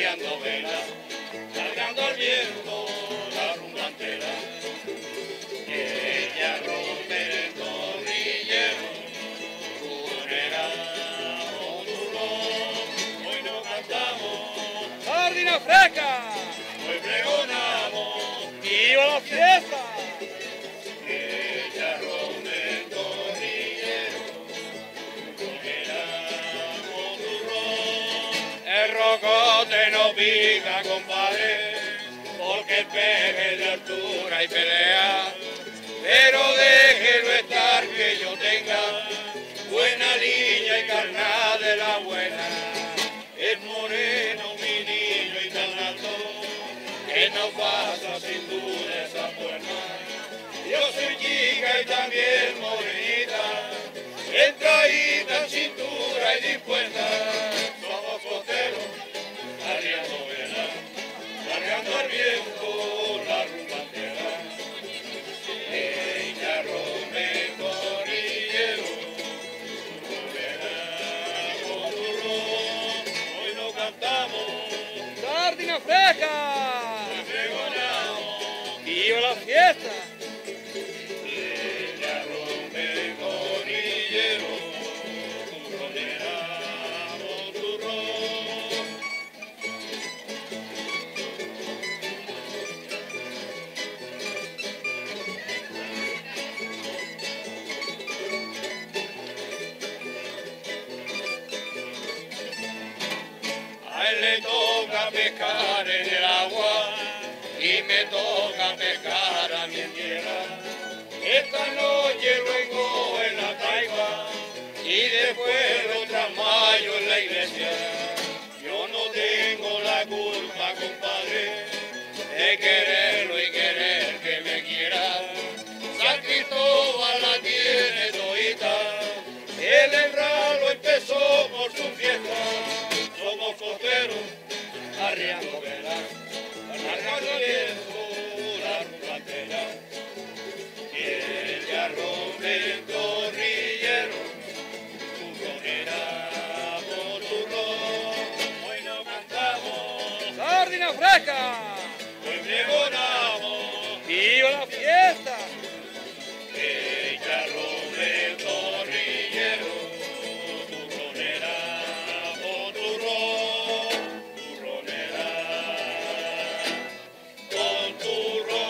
arriando velas, cargando al viento la rumba entera. Ella rompe el tornillero, turronera, oh turrón, hoy no cantamos ¡Sardina fresca! hoy pregonamos, ¡Viva la fiesta! ella rompe el tornillero, turronera, oh turrón. El rocote no pica, compadre, porque el peje de altura y pelea, pero déjelo estar que yo tenga buena línea y carnal de la buena. Es moreno mi niño y tan alto que no pasa sin duda esa puerta. Yo soy chica y también morenita, entradita en cintura y dispuesta. Somos costeros, arriando velas, cargando al viento la rumba entera. Ella rompe el tornillero, turronera, turrón, hoy no cantamos, ¡Sardina fresca! hoy pregonamos. ¡Viva la fiesta! Ella rompe el tornillero, turronera, oh turrón. A él le toca pescar en el agua y me toca pescar a mi en tierra. Esta noche luego en la taiga y después lo trasmayo en la iglesia. Yo no tengo la culpa, compadre, de quererlo y querer que me quiera. San Cristóbal la tiene todita, el enralo empezó por su fiesta. Somos costeros, arriando velas, cargando el viento la rumba entera. Ella rompe el tornillero, turronera, oh turrón, hoy no cantamos, ¡Sardina fresca! hoy pregonamos. ¡Viva la fiesta! Ella rompe el tornillero, turronera, oh turrón, turronera, con turrón.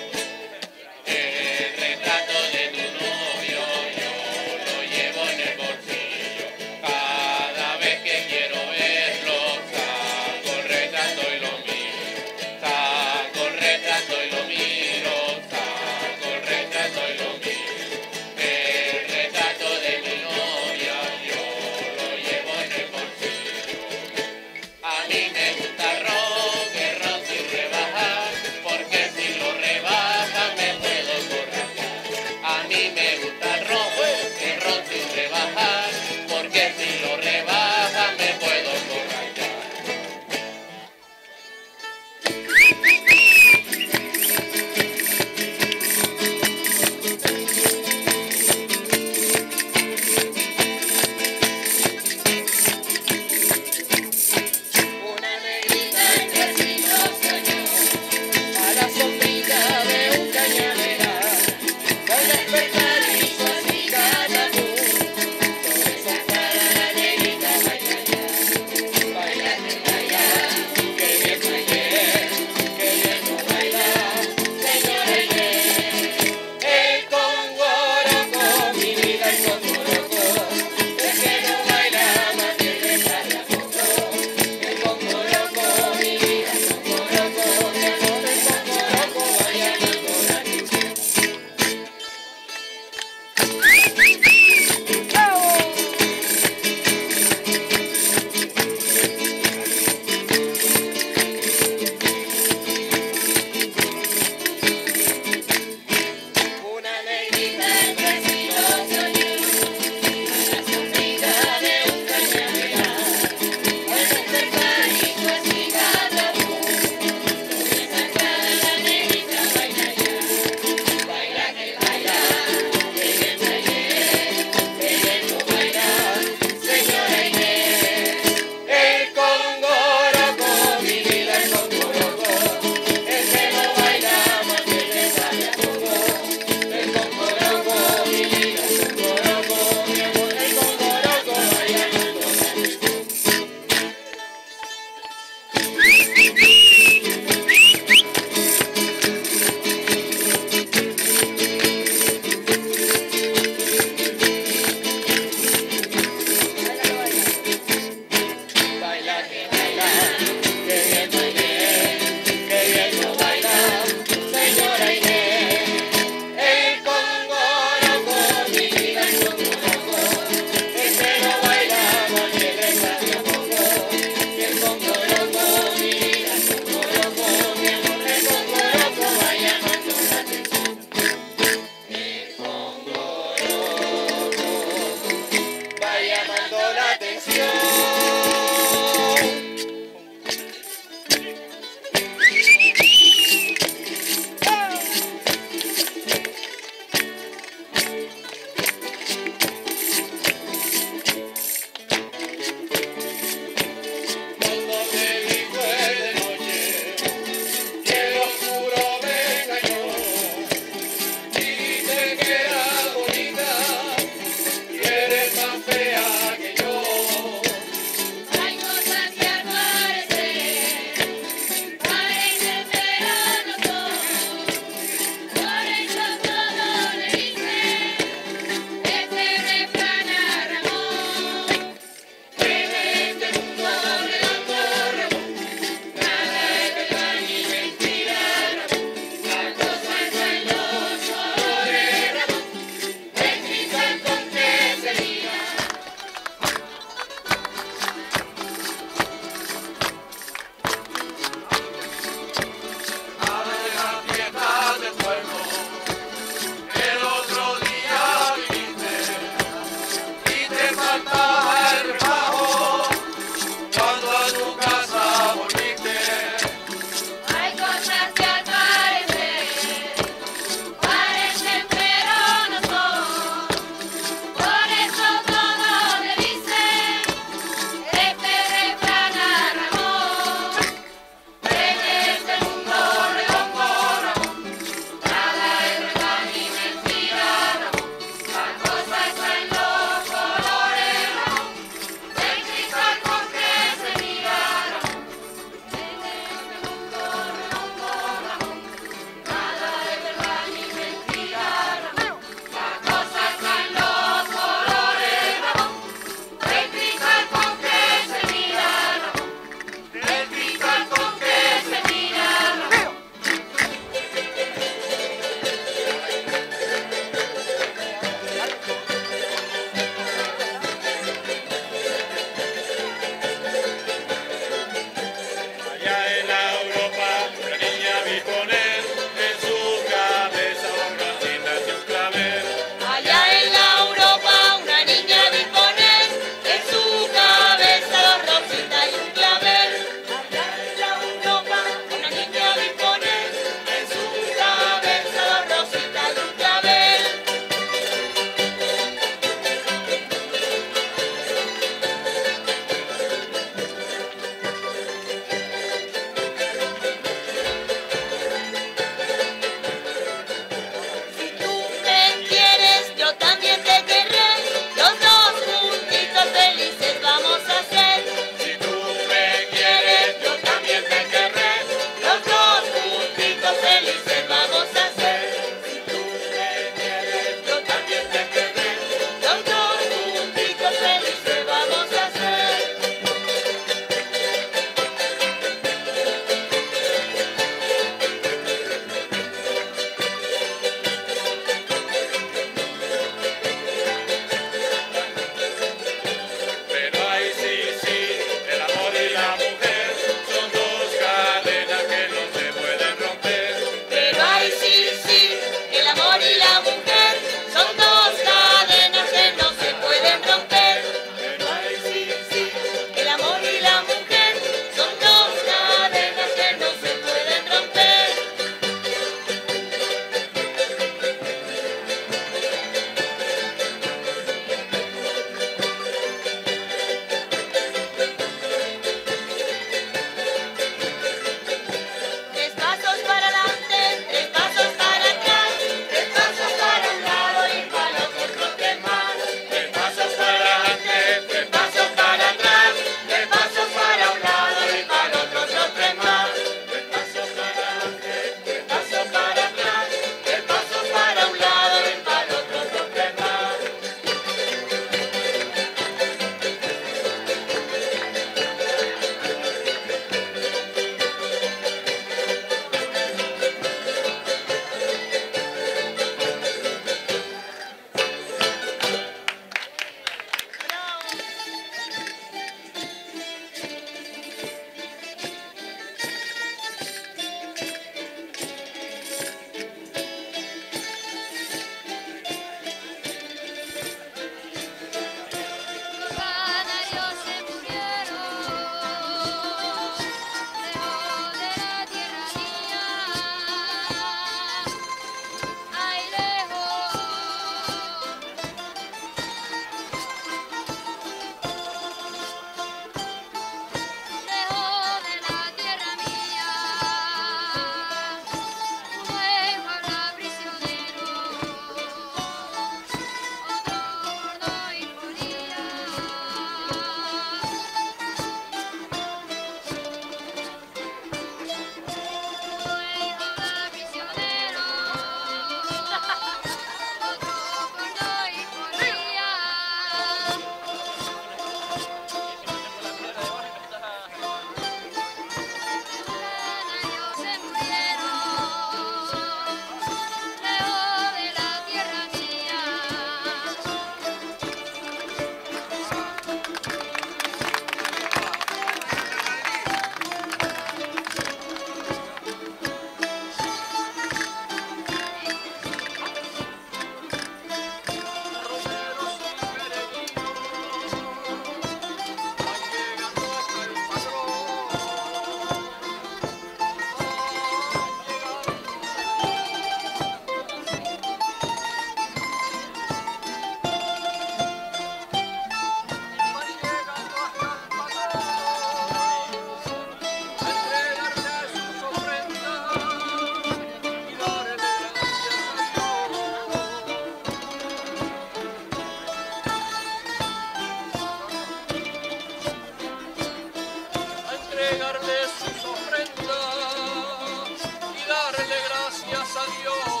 entregarle sus ofrendas y darle gracias a Dios.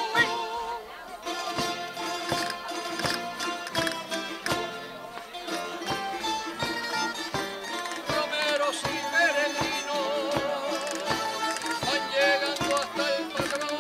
Romeros y peregrinos van llegando hasta el patrón.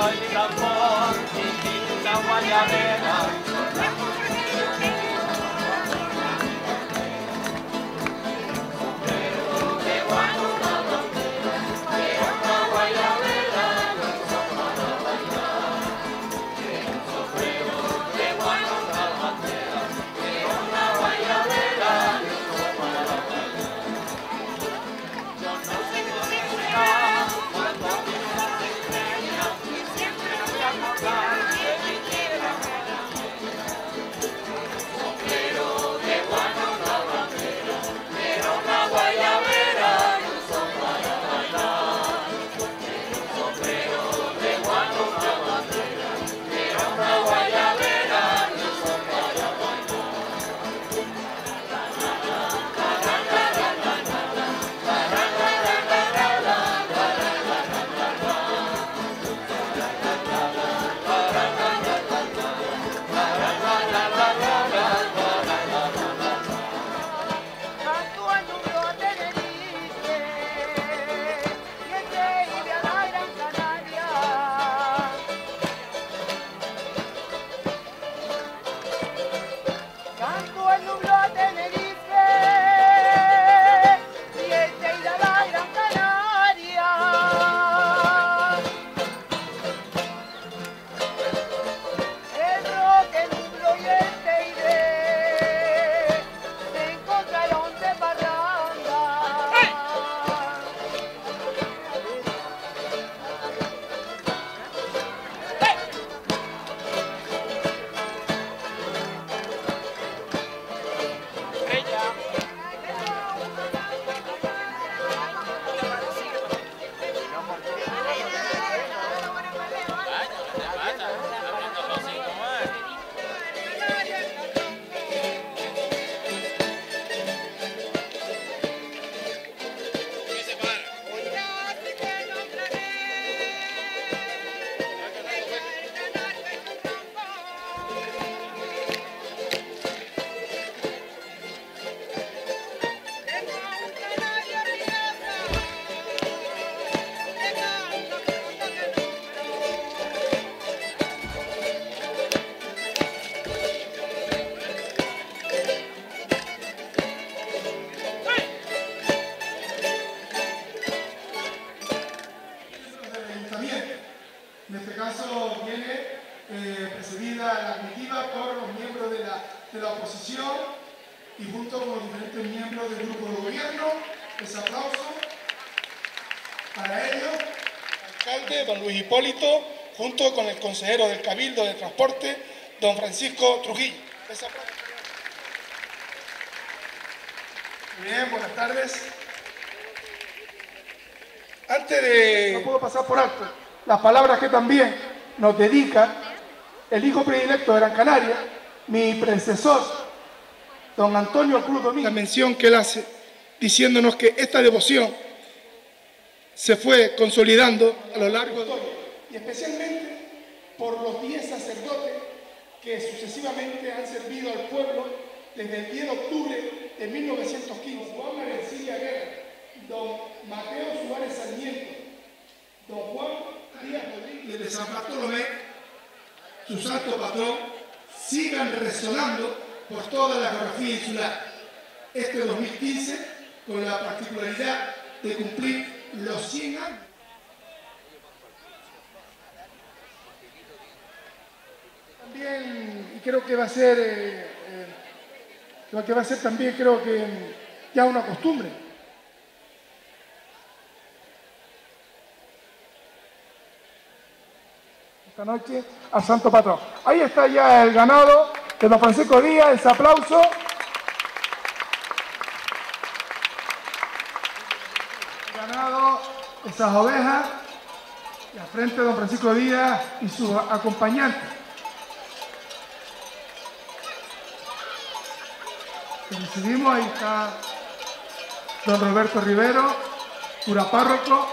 el tambor, una guayabera. En este caso viene precedida la comitiva por los miembros de la oposición y junto con los diferentes miembros del grupo de gobierno. Ese aplauso para ellos. El alcalde, don Luis Hipólito, junto con el consejero del Cabildo de Transporte, don Francisco Trujillo. Ese aplauso. Muy bien, buenas tardes. Antes de... No puedo pasar por alto las palabras que también nos dedica el hijo predilecto de Gran Canaria, mi predecesor, don Antonio Cruz Domínguez. La mención que él hace, diciéndonos que esta devoción se fue consolidando a lo largo de la historia, y especialmente por los 10 sacerdotes que sucesivamente han servido al pueblo desde el 10 de octubre de 1915. Juan Marencilla Guerra, don Mateo Suárez Sarmiento, don Juan Díaz Rodríguez de San Bartolomé, su santo patrón, sigan resonando por toda la geografía insular. Este 2015, con la particularidad de cumplir los 100 años. También, y creo que va a ser, también, creo que ya una costumbre. Esta noche al Santo Patrón. Ahí está ya el ganado de don Francisco Díaz, ese aplauso. El ganado, esas ovejas, y al frente de don Francisco Díaz y sus acompañantes. Que recibimos, ahí está don Roberto Rivero, cura párroco.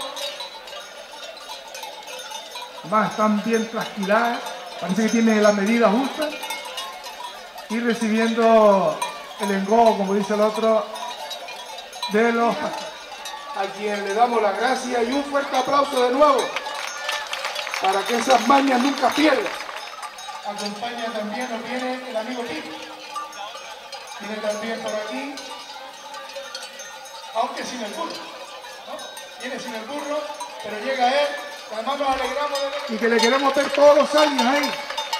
Además están bien trasquiladas, parece que tienen la medida justa. Y recibiendo el engodo, como dice el otro, de los pastores. A quien le damos las gracias y un fuerte aplauso de nuevo. para que esas mañas nunca pierdan. Acompaña también, nos viene el amigo Pico. Viene también por aquí, aunque sin el burro, ¿no? Viene sin el burro, pero llega él, que además nos alegramos de ver y que le queremos ver todos los años ahí.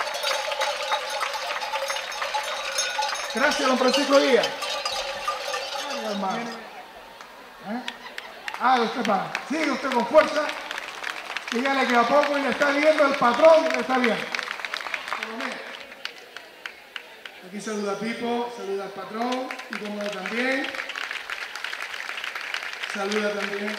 Gracias, don Francisco Díaz. Ay, hermano. Usted va. Sigue usted con fuerza. Dígale que a poco y le está viendo el patrón, le está viendo. Aquí saluda a Pipo, saluda al patrón y como también saluda también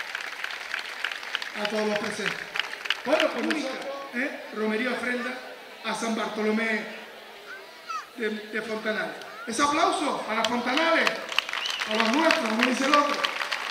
a todos los presentes. Bueno, pues nosotros, romería ofrenda a San Bartolomé de Fontanales. Ese aplauso a las Fontanales, a los nuestros, como dice el otro.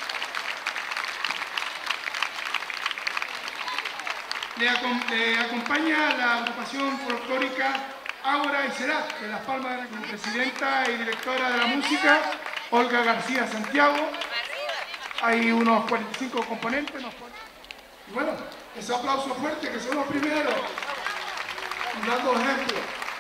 Le acompaña la agrupación folclórica Ágora y Serat, de Las Palmas, como presidenta y directora de la música, Olga García Santiago. Hay unos 45 componentes. Y bueno, ese aplauso fuerte, que son los primeros, dando ejemplo.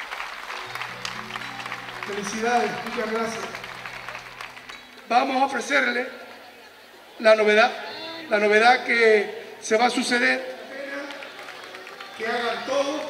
Felicidades, muchas gracias. Vamos a ofrecerle la novedad que se va a suceder. Que hagan todo,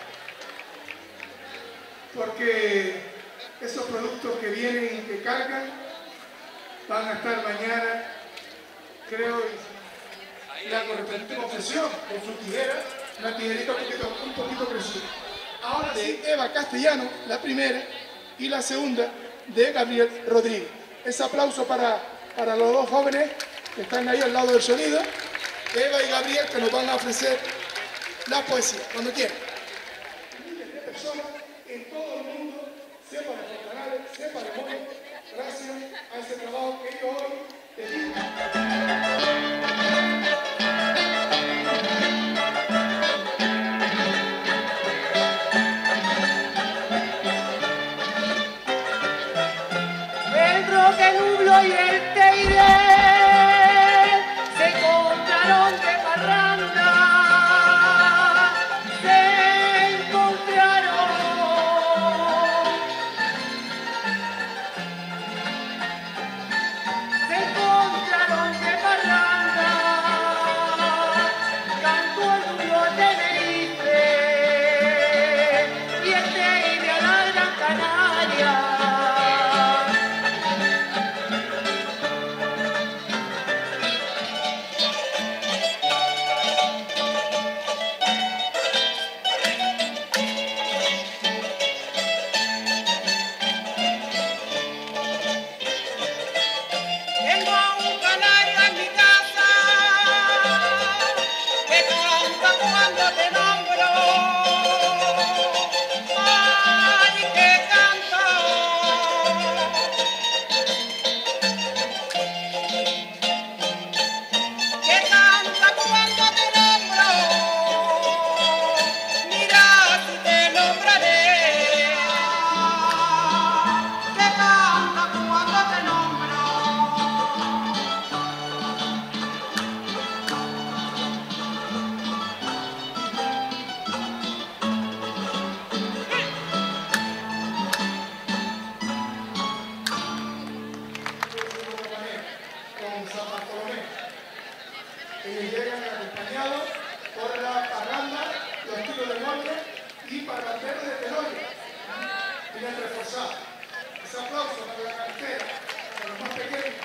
porque esos productos que vienen y que cargan van a estar mañana, creo, la correspondiente confesión con su tijera, una tijerita un poquito crecida. Ahora sí, Eva Castellano, la primera, y la segunda de Gabriel Rodríguez. Ese aplauso para los dos jóvenes que están ahí al lado del sonido, Eva y Gabriel, que nos van a ofrecer la poesía, cuando quieran. Miles de personas en todo el mundo, sepa de Fontanales, sepa de Moya, gracias a ese trabajo que ellos hoy dedican. El roque nublo y el teiré se encontraron de parranda. Ellos llegan acompañados por la parranda, los tiros de molde y parranderos de Tenoria. Vienen reforzados. Ese aplauso para la cartera, para los más pequeños,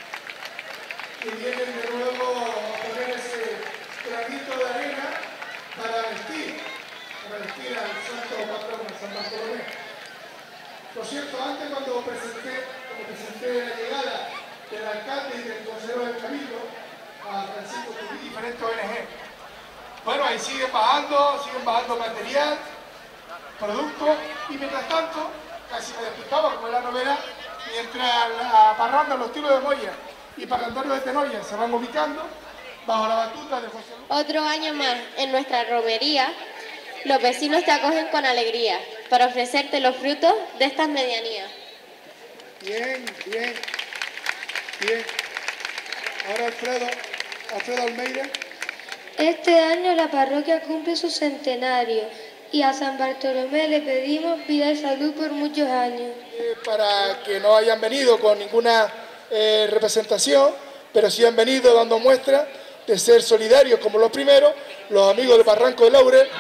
que vienen de nuevo a poner ese granito de arena para vestir al santo patrón, a San Bartolomé. Por cierto, antes cuando presenté la llegada del alcalde y del consejero del Cabildo, a Francisco Tubí, diferentes ONG. Bueno, ahí siguen bajando material, productos, y mientras tanto, casi me despistaba como es la novela, mientras la parranda, los tiros de Moya y parranderos de Tenoria se van ubicando bajo la batuta de José Luis. Otro año más en nuestra romería, los vecinos te acogen con alegría para ofrecerte los frutos de estas medianías. Bien. Ahora Alfredo Almeida Este año la parroquia cumple su centenario y a San Bartolomé le pedimos vida y salud por muchos años. Para que no hayan venido con ninguna representación, pero sí han venido dando muestra de ser solidarios como los primeros, los amigos del Barranco de Laurel.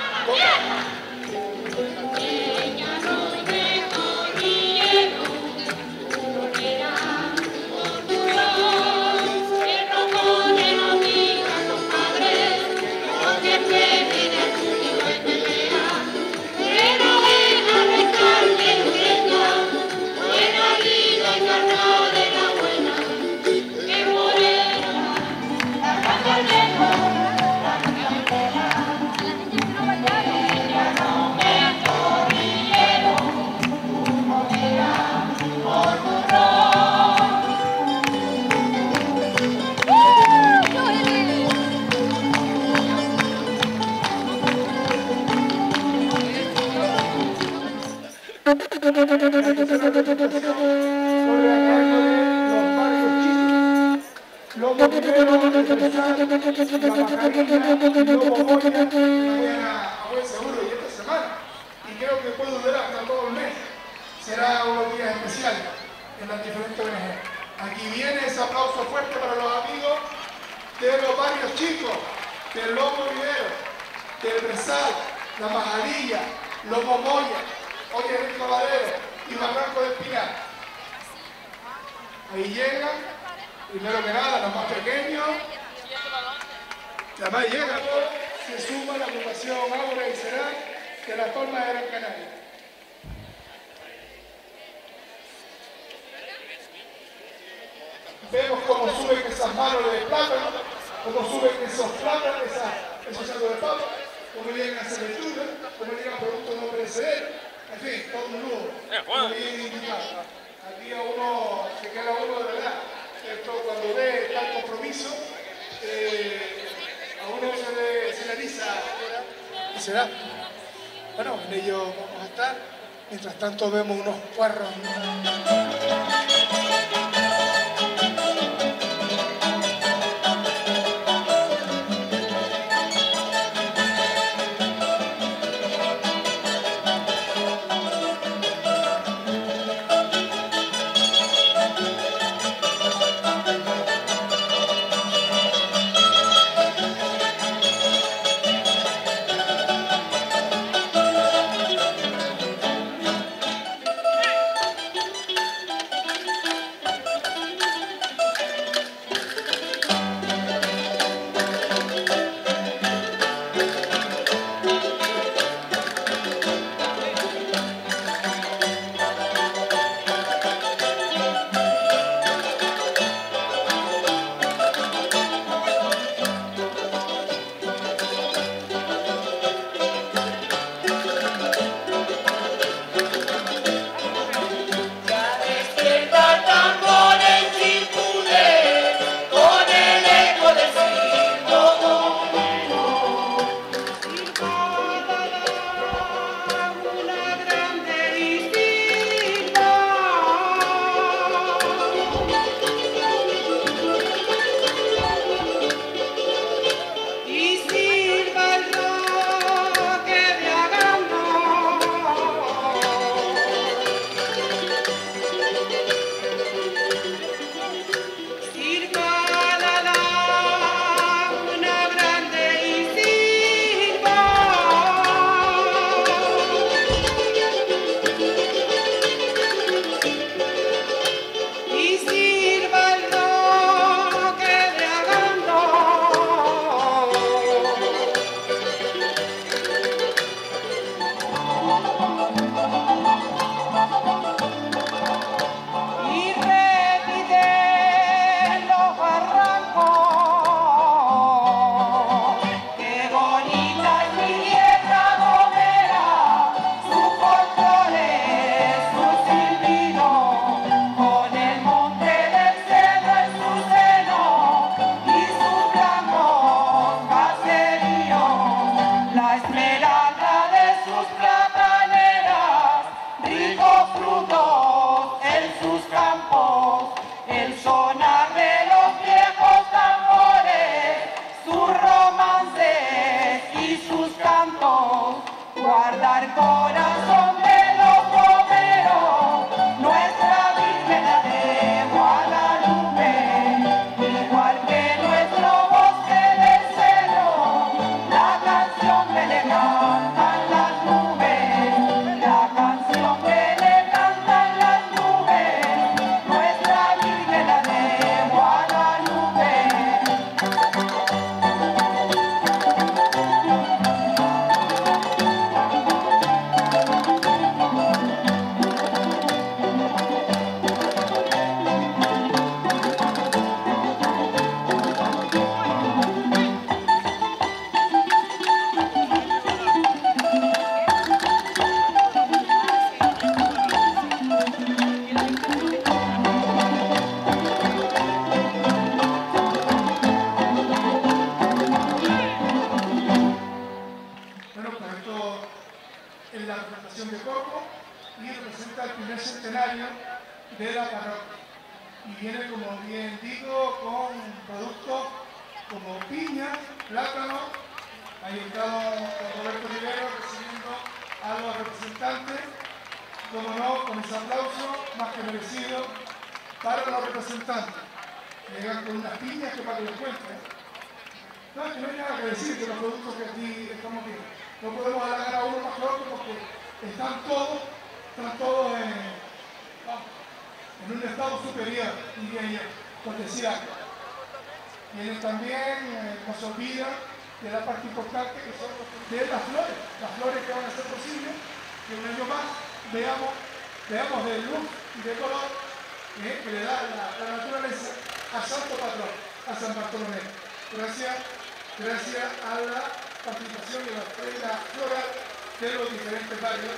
Y creo que puede durar hasta todo el mes. Será unos días especiales en las diferentes ONG. Aquí viene ese aplauso fuerte para los amigos de los barrios chicos, del Lomo Rivero, del Bresal, La Majadilla, Lomo Moya, Oye Rico Vadero y Barranco del Pinar. Ahí llegan, primero que nada, los más pequeños. Además llegan, se suma la agrupación Ágora y Será de las Palmas de Gran Canaria. Vemos cómo suben esas manos de plátano, cómo suben esos plátanos, esos sacos de papa, cómo llegan a aceitunas, cómo llegan productos no perecederos, en fin, todo un nudo, muy bien indicado. Aquí a uno se queda uno de verdad. Esto cuando ve tal compromiso, a uno se le eriza. ¿Qué será? Bueno, en ello vamos a estar. Mientras tanto vemos unos puerros. El sonar de los viejos tambores, su romance el corazón de los obreros, nuestra Virgen la de Guadalupe, igual que nuestro bosque del cerro, la canción que le cantan las nubes, la canción que le cantan las nubes, nuestra Virgen la de Guadalupe. Bueno, pues esto es la representación de Coco y representa el primer centenario de la parroquia. Y viene, como bien digo, con productos como piña, plátano. Ahí está don Roberto Rivero recibiendo a los representantes, como no, con ese aplauso más que merecido para los representantes. Llegan con unas piñas que para que les cuenten. No, es que no hay nada que decir de los productos que aquí estamos viendo. No podemos halagar a uno más que a otro porque están todos en un estado superior, diría yo, por decir algo. Vienen también, no se olvida de la parte importante que son de las flores que van a ser posibles que un año más veamos de luz y de color que le da la naturaleza a Santo Patrón, a San Bartolomé. Gracias a la participación de la feria floral de los diferentes barrios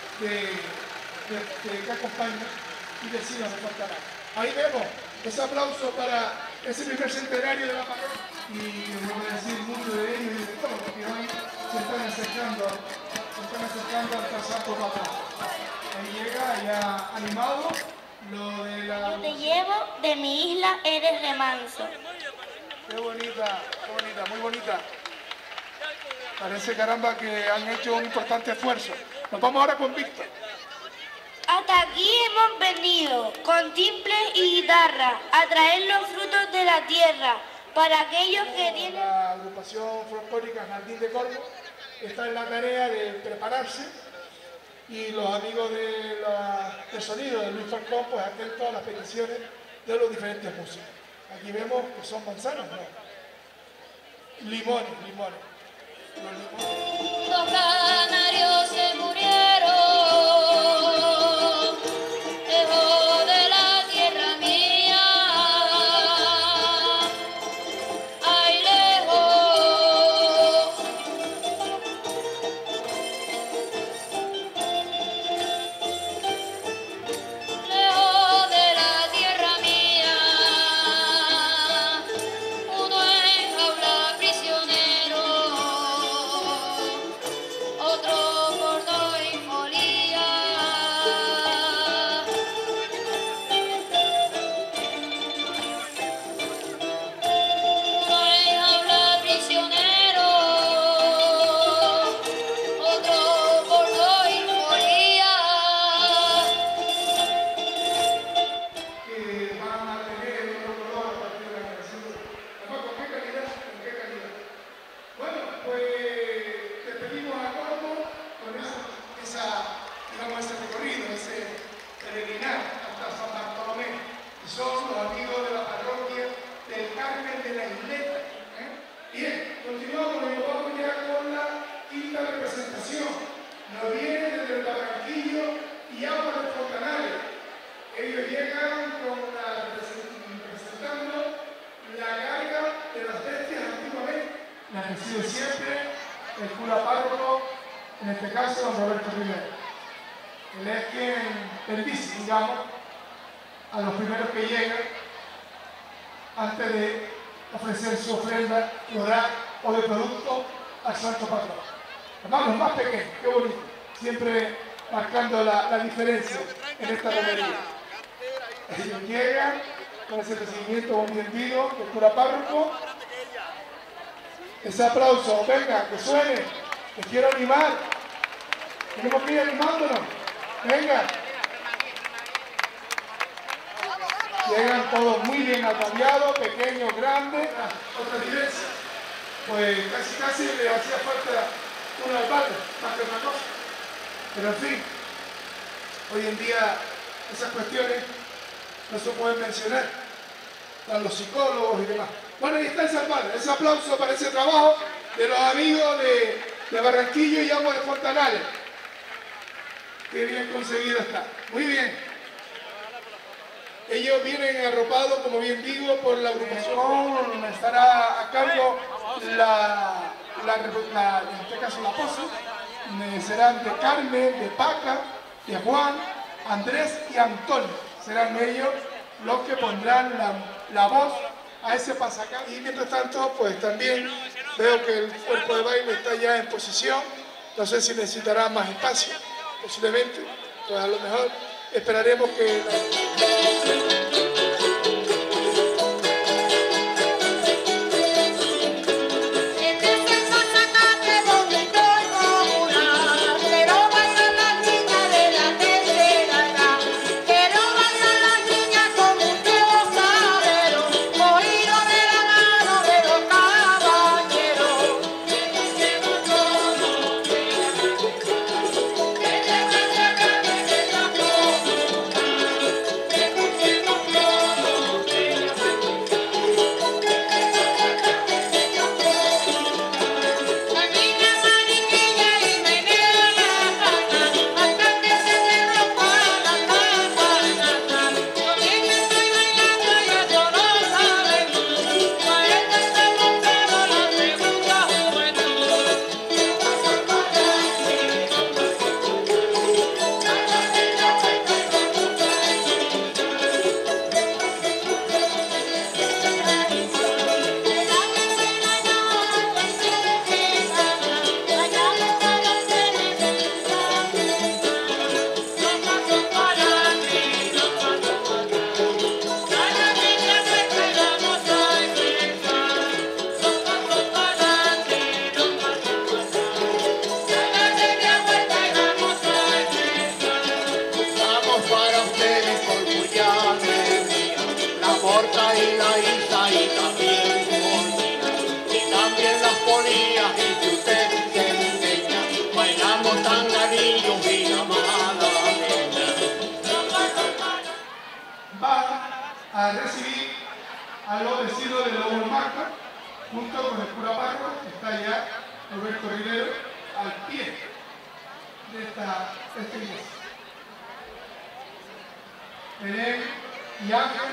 que acompañan y deciden resaltar. Ahí vemos ese aplauso para ese primer centenario de la parroquia y les voy a decir mucho de ellos y de todo, porque hoy se están acercando hasta Santo Patrón. Ahí llega ya animado lo de la... Yo te llevo de mi isla, eres remanso. Qué bonita, muy bonita. Parece, caramba, que han hecho un importante esfuerzo. Nos vamos ahora con Víctor. Hasta aquí hemos venido, con timbres y guitarra, a traer los frutos de la tierra, para aquellos que tienen... La agrupación folclórica Jardín de Corvo está en la tarea de prepararse y los amigos de sonido de Luis Falcón, pues atentos a las peticiones de los diferentes músicos. Aquí vemos que son manzanas, ¿no? Limones. Los canarios se murieron, lejos de la tierra mía, ay lejos. Lejos de la tierra mía, uno en jaula prisionero, otro gordo y folía. Uno en jaula prisionero, otro gordo y folía. Que van a tener otro color a partir de la generación. Además, ¿con qué calidad? Bueno, pues te pedimos a Corvo con ese recorrido, ese peregrinar hasta San Bartolomé, que son los amigos de la parroquia del Carmen de la Isleta. Bien, continuamos, nos vamos ya con la quinta representación. Nos viene desde el Barranquillo y Agua de Fontanales. Ellos llegan representando la carga de las bestias antiguamente. La recibe siempre el cura párroco, en este caso don Roberto Rivero. Él es quien bendice, digamos, a los primeros que llegan antes de ofrecer su ofrenda floral o de producto al Santo Patrón. Además, los más pequeños, qué bonito, siempre marcando la diferencia en esta romería. Ellos llegan con ese recibimiento bonito del cura párroco. Ese aplauso, venga, que suene, que quiero animar. ¿Tenemos que ir animándonos? Venga. Llegan todos muy bien ataviados, pequeños, grandes, otras diversas. Pues casi le hacía falta una albarda, más que otra cosa. Pero en fin, hoy en día esas cuestiones no se pueden mencionar. Están los psicólogos y demás. Bueno, ahí está esa albarda. Ese aplauso para ese trabajo de los amigos de Barranquillo y Agua de Fontanales. Qué bien conseguido está. Muy bien. Ellos vienen arropados, como bien digo, por la agrupación. Estará a cargo en este caso la POSO. Serán de Carmen, de Paca, de Juan, Andrés y Antonio. Serán ellos los que pondrán la voz a ese pasacalle. Y mientras tanto, pues también veo que el cuerpo de baile está ya en posición. No sé si necesitará más espacio, posiblemente. Pues a lo mejor esperaremos que... a recibir a los vecinos de Lobo Marca, junto con el cura párroco, que está ya Roberto Rivero, al pie de esta iglesia. Belén y Ángel,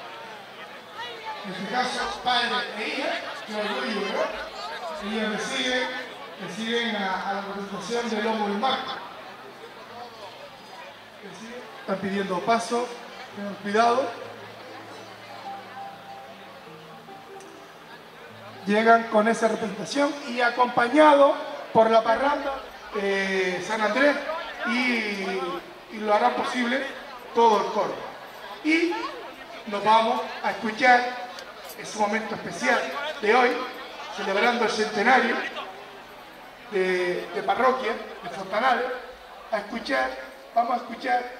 en este caso padre e hija, que orgullo, ¿verdad? Ellos reciben a la representación de Lobo Marca. Están pidiendo paso, tengan cuidado. Llegan con esa representación y acompañado por la parranda San Andrés y lo harán posible todo el coro. Y nos vamos a escuchar ese momento especial de hoy, celebrando el centenario de parroquia de Fontanales. Vamos a escuchar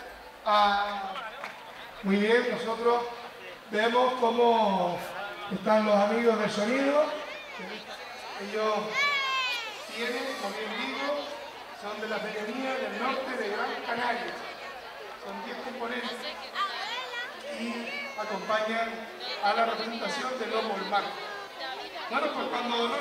muy bien, nosotros vemos cómo están los amigos del sonido. Ellos tienen, como bien digo, son de la pedanía del norte de Gran Canaria. Son 10 componentes y acompañan a la representación del Lobo del Mar. Bueno, pues cuando...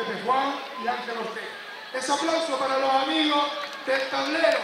Pepe Juan y Ángel Ortega. Ese aplauso para los amigos del tablero.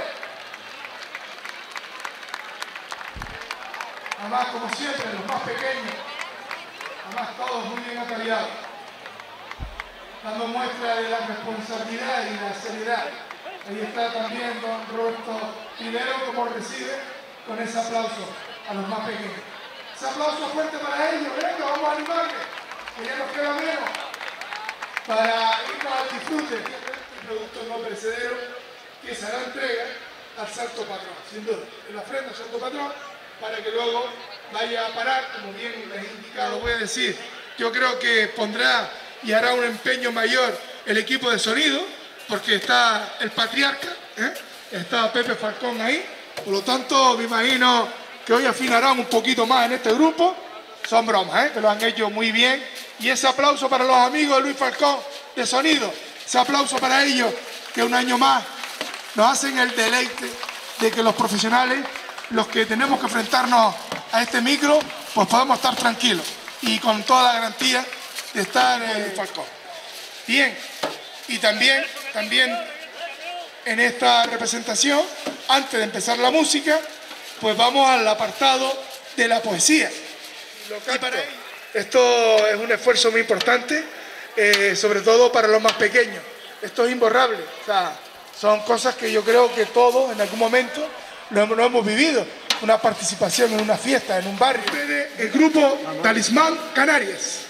Además, como siempre, los más pequeños, además todos muy bien ataviados, dando muestra de la responsabilidad y la seriedad. Ahí está también don Roberto Rivero, como recibe con ese aplauso a los más pequeños. Ese aplauso fuerte para ellos, venga, vamos a animarles, que ya nos queda menos, para irnos al disfrute de este producto no perecedero que se hará entrega al Santo Patrón, sin duda, en la ofrenda al Santo Patrón, para que luego vaya a parar, como bien les he indicado, voy a decir, yo creo que pondrá y hará un empeño mayor el equipo de sonido, porque está el patriarca, está Pepe Falcón ahí, por lo tanto me imagino que hoy afinarán un poquito más en este grupo. Son bromas, que lo han hecho muy bien, y ese aplauso para los amigos de Luis Falcón de sonido, ese aplauso para ellos que un año más nos hacen el deleite de que los profesionales, los que tenemos que enfrentarnos a este micro, pues podemos estar tranquilos y con toda la garantía de estar en Luis Falcón. Bien, y también en esta representación, antes de empezar la música, pues vamos al apartado de la poesía. Y para ello, esto es un esfuerzo muy importante, sobre todo para los más pequeños. Esto es imborrable, o sea, son cosas que yo creo que todos en algún momento lo hemos vivido. Una participación en una fiesta, en un barrio. El grupo Talismán Canarias.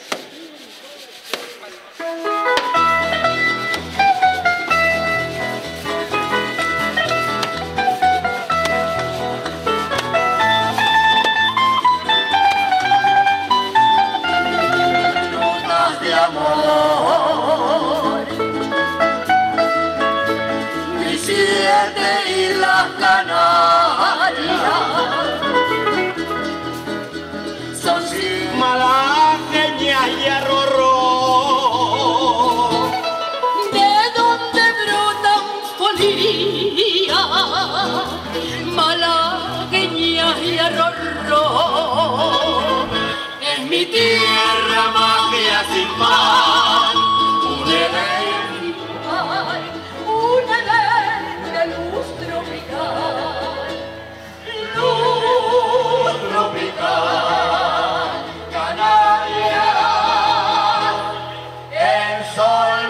De amor, mi siete islas Canarias son sin malagueñas y arrorró, de donde brotan polillas, malagueñas y arrorró. Es mi tierra magia sin pan, un edén de luz tropical, Canarias, el sol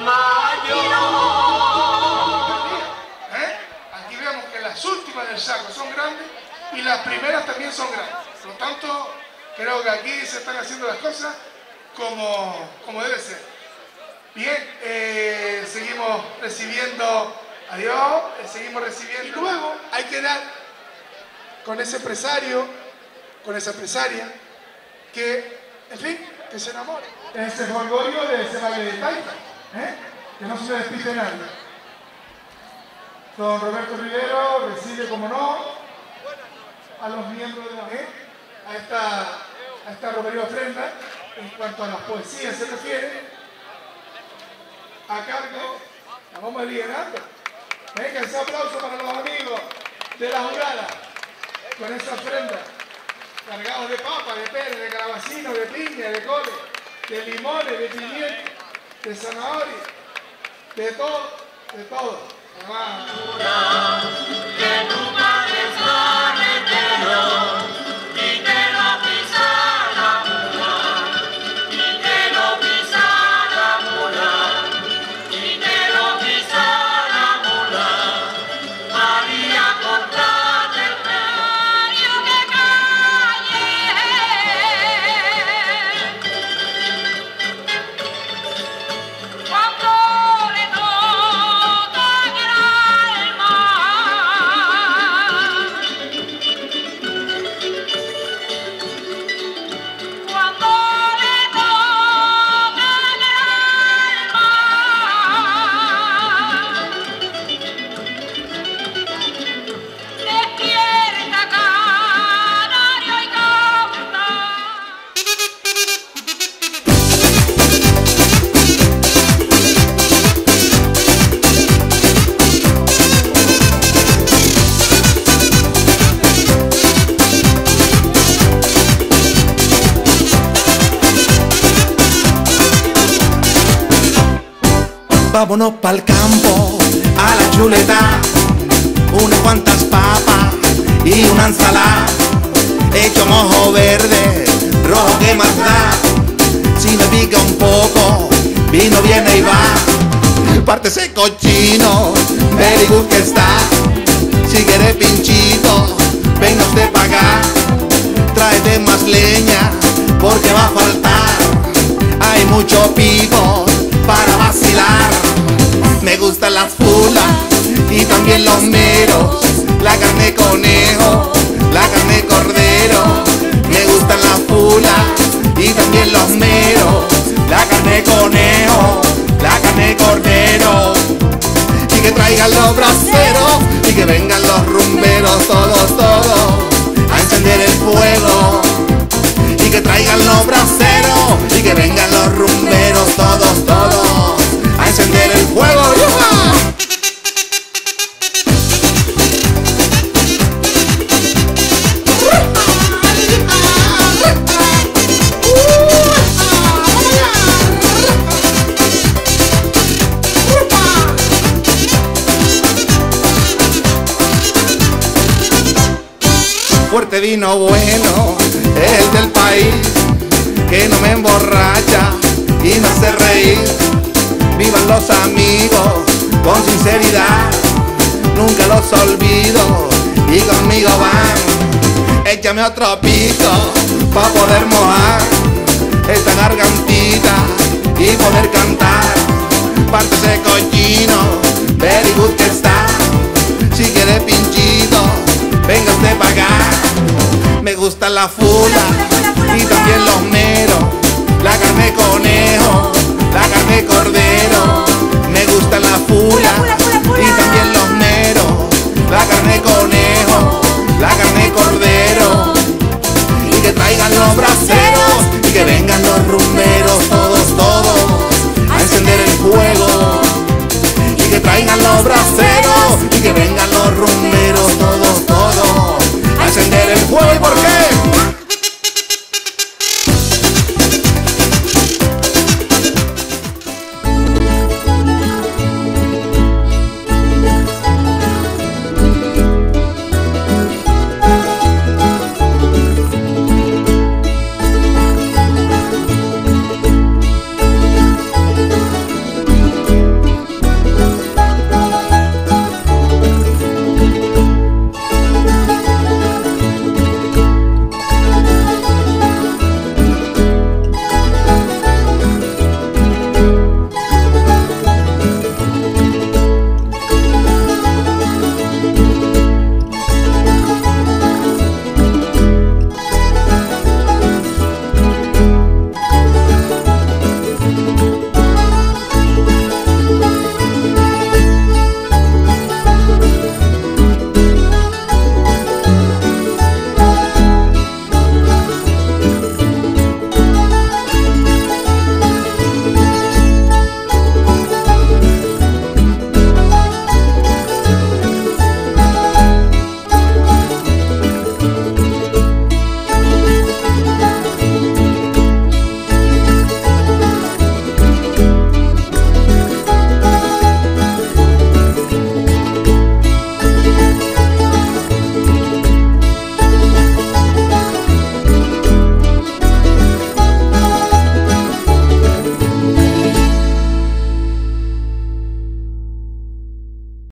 mayor. Aquí vemos que las últimas del saco son grandes y las primeras también son grandes. Por lo tanto, creo que aquí se están haciendo las cosas como debe ser. Bien, seguimos recibiendo, adiós, seguimos recibiendo. Y luego hay que dar con ese empresario, con esa empresaria, que, en fin, que se enamore. Ese orgullo de ese baile de taita, que no se despiste nadie. Don Roberto Rivero recibe, como no, a los miembros de la a esta romería ofrenda, en cuanto a las poesías se refiere, a cargo, la vamos liderando. Venga, ese aplauso para los amigos de la jurada, con esa ofrenda, cargados de papa, de pera, de calabacino, de piña, de cole, de limones, de pimiento, de zanahoria, de todo, de todo. Que nunca desvanecieron. Vámonos pa'l campo, a la chuleta, unas cuantas papas y una ensalada. Hecho mojo verde, rojo que más da. Si me pica un poco, vino viene y va. Parte ese cochino, very good que está. Si quieres pinchito, venga usted pa' acá. Tráete más leña, porque va a faltar. Hay mucho pico para vacilar. Me gustan las fulas y también los meros, la carne de conejo, la carne de cordero. Me gustan las fulas y también los meros, la carne de conejo, la carne de cordero. Y que traigan los braseros y que vengan los rumberos, todos, todos, a encender el fuego. Y que traigan los braseros y que vengan los rumberos, todos, todos, a encender el fuego. ¡Yuja! Fuerte vino bueno, el del país, que no me emborracha y me hace reír. Vivan los amigos con sinceridad, nunca los olvido y conmigo van. Échame otro pico pa' poder mojar esta gargantita y poder cantar. Parte ese cochino, very good que está. Si quiere pinchito, venga usted pa' acá. Me gusta la fula y también los meros, la carne de conejo, la carne de cordero. Me gusta la fula y también los meros, la carne de conejo, la carne de cordero. Y que traigan los braseros y que vengan los rumberos, todos, todos, a encender el fuego. Y que traigan los braseros y que vengan los rumberos, todos, todos, a encender el fuego. ¿Y por qué?